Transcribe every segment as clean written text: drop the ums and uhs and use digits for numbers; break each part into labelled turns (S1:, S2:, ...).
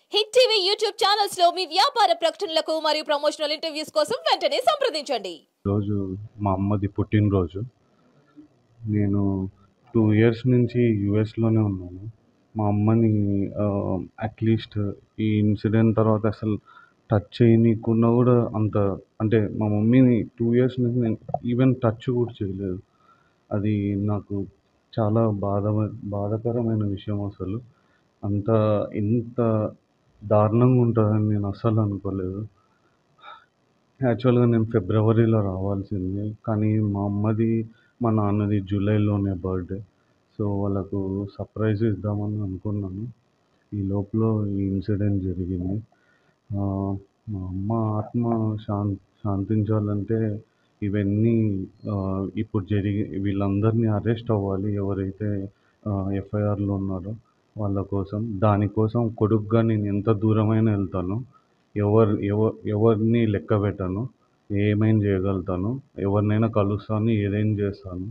S1: Hit TV YouTube channels లో మీ వ్యాపార ప్రకటనలకు మరియు ప్రమోషనల్ ఇంటర్వ్యూస్ కోసం వెంటనే సంప్రదించండి.
S2: రోజు మా అమ్మది పుట్టినరోజు. నేను 2 ఇయర్స్ నుంచి యూఎస్‌లోనే ఉన్నాను. మా అమ్మని అట్‌లీస్ట్ ఈ ఇన్సిడెంట్ తర్వాత అసలు టచ్ చేయనీకున్నా గూడా అంత అంటే మా మమ్మీని 2 ఇయర్స్ నుంచి నేను ఈవెన్ టచ్ కూడా చేయలేదు. అది నాకు చాలా బాధాకరమైన విషయం అసలు. ఇంత దారుణంగా ఉంటదని నేను అస్సలు అనుకోలేదు. యాక్చువల్‌గా నేను ఫిబ్రవరిలో రావాల్సింది. కానీ మా అమ్మది, మా నాన్నది జూలైలోనే బర్త్‌డే. సో, వాళ్ళకు సర్ప్రైజ్ ఇద్దామని అనుకున్నాను. ఈ లోపల ఈ ఇన్సిడెంట్ జరిగింది. మా అమ్మ ఆత్మ శాంతించాలంటే ఇవన్నీ ఇప్పుడు వీళ్ళందరినీ అరెస్ట్ అవ్వాలి. ఎవరైతే ఎఫ్ఐఆర్‌లో ఉన్నారో వాళ్ళ కోసం. దానికోసం కొడుకుగా నేను ఎంత దూరమైనా వెళ్తాను. ఎవరిని లెక్కపెట్టను. ఏమైనా చేయగలుగుతాను. ఎవరినైనా కలుస్తాను. ఏదైనా చేస్తాను.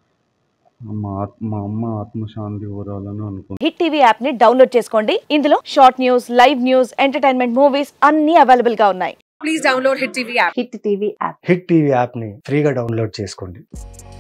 S2: మా అమ్మ ఆత్మశాంతి కోరాలని అనుకుంటున్నాను.
S3: హిట్ టీవీ యాప్ ని డౌన్లోడ్ చేసుకోండి. ఇందులో short news, live news, entertainment movies అన్ని అవైలబుల్ గా ఉన్నాయి.
S4: Please download Hit TV app.
S3: Hit TV app
S5: Hit TV యాప్ని ఫ్రీగా డౌన్లోడ్ చేసుకోండి.